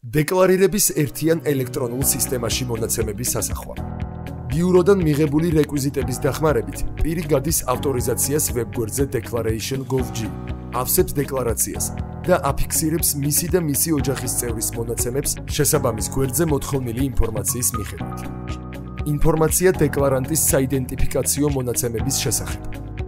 დეკლარირების ერთიან ელექტრონულ სისტემაში მონაცემების სასახვა. ბიუროდან მიღებული რეკვიზიტების დახმარებით პირი გადის ავტორიზაციას ვებგვერდზე declaration.gov.g, ავსებს დეკლარაციას და აფიქსირებს მისი და მისი ოჯახის წევრის მონაცემებს შესაბამის გვერდზე მოთხოვნილი ინფორმაციის მიხედვით. ინფორმაცია დეკლარანტის საიდენტიფიკაციო მონაცემების შესახებ.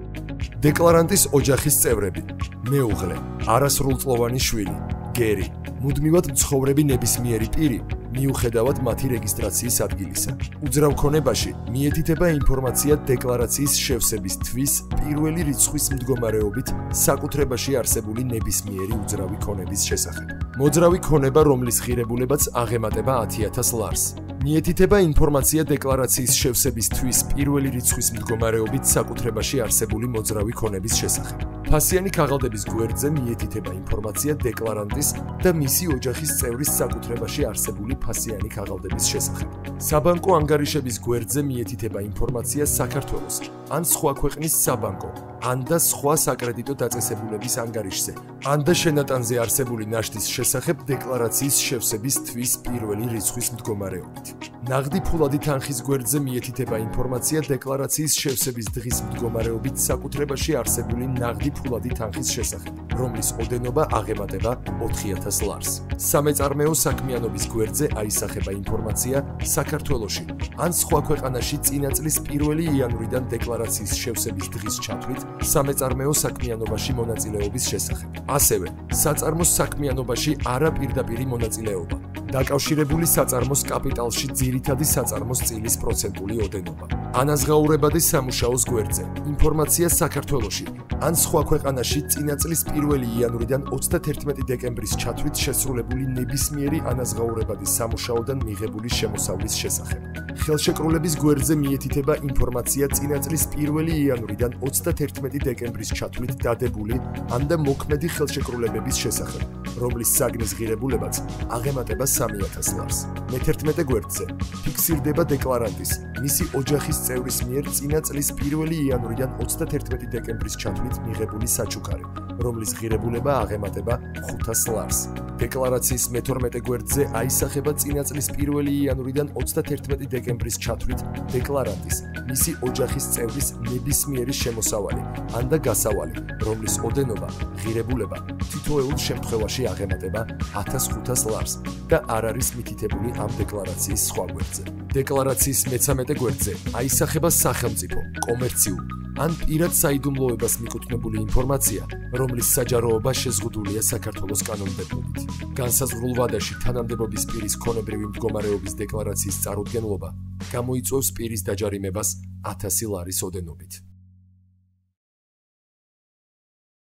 დეკლარანტის ოჯახის წევრები: მეუღლე, არასრულწლოვანი შვილი, გერი, მუდმივად მცხოვრები ნებისმიერი პირი, მიუხედავად მათი რეგისტრაციის ადგილისა. უძრავ ქონებაში მიეთითება ინფორმაცია დეკლარაციის შევსების თვის პირველი რიცხვის მდგომარეობით საკუთრებაში არსებული ნებისმიერი უძრავი ქონების შესახებ. მოძრავი ქონება, რომლის ღირებულებაც აღემატება 10,000 ლარს. მიეთითება ინფორმაცია დეკლარაციის შევსების თვის პირველი რიცხვის მდგომარეობით საკუთრებაში არსებული მოძრავი ქონების შესახებ. ფასიანი ქაღალდების გვერდზე მიეთითება ინფორმაცია დეკლარანტის და მისი ოჯახის წევრის საკუთრებაში არსებული ფასიანი ქაღალდების შესახებ. საბანკო ანგარიშების გვერდზე მიეთითება ინფორმაცია საქართველოს ან სხვა ქვეყნის საბანკო ან და სხვა საკრედიტო დაწესებულების ანგარიშზე ან და შენატანზე არსებული ნაშთის შესახებ დეკლარაციის შევსების თვის პირველი რიცხვის მდგომარეობით. ნაღდი ფულადი თანხის გვერდზე მიეთითება ინფორმაცია დეკლარაციის შევსების დღის მდგომარეობით საკუთრებაში არსებული ნაღდი ფულადი თანხის შესახებ, რომლის ოდენობა აღემატება 4,000 ლარს. სამეწარმეო საქმიანობის გვერდზე აისახება ინფორმაცია საქართველოში ან სხვა ქვეყანაში წინა წლის 1 იანვრიდან დეკლარაციის შევსების დღის ჩათვლით სამეწარმეო საქმიანობაში მონაწილეობის შესახებ. ასევე საწარმოს საქმიანობაში არაპირდაპირი მონაწილეობა. დაკავშირებული საწარმოს კაპიტალში ძირითადი საწარმოს წილის პროცენტული ოდენობა. ანაზღაურებადი სამუშაოს გვერდზე ინფორმაცია საქართველოში ან სხვა ქვეყანაში წინა წლის 1 იანვრიდან 31 დეკემბრის ჩათვლით შესრულებული ნებისმიერი ანაზღაურებადი სამუშაოდან მიღებული შემოსავლის შესახებ. ხელშეკრულების გვერდზე მიეთითება ინფორმაცია წინა წლის 1 იანვრიდან 31 დეკემბრის ჩათვლით დადებული ან და მოქმედი ხელშეკრულებების შესახებ, რომლის საგნის ღირებულებაც აღემატება 3,000 ლარს. მე-11 გვერდზე ფიქსირდება დეკლარანტის, მისი ოჯახის წევრის მიერ წინა წლის 1 იანვრიდან 31 დეკემბრის ჩათვლით მიღებული საჩუქარი, რომლის ღირებულება აღემატება 500 ლარს. დეკლარაციის მე-12 გვერდზე აისახება წინა წლის 1 იანვრიდან 31 დეკემბრის ჩათვლით დეკლარანტის, მისი ოჯახის წევრის ნებისმიერი შემოსავალი ან და გასავალი, რომლის ოდენობა, ღირებულება თითოეულ შემთხვევაში აღემატება 1,500 ლარს და არ არის მითითებული ამ დეკლარაციის სხვა გვერდზე. დეკლარაციის მე-13 გვერდზე აისახება სახელმწიფო, კომერციულ ან პირად საიდუმლოებას მიკუთვნებული ინფორმაცია, რომლის საჯაროობა შეზღუდულია საქართველოს კანონმდებლობით. განსაზღვრულ ვადაში თანამდებობის პირის ქონებრივი მდგომარეობის დეკლარაციის წარუდგენლობა გამოიწვევს პირის დაჯარიმებას 1,000 ლარის ოდენობით.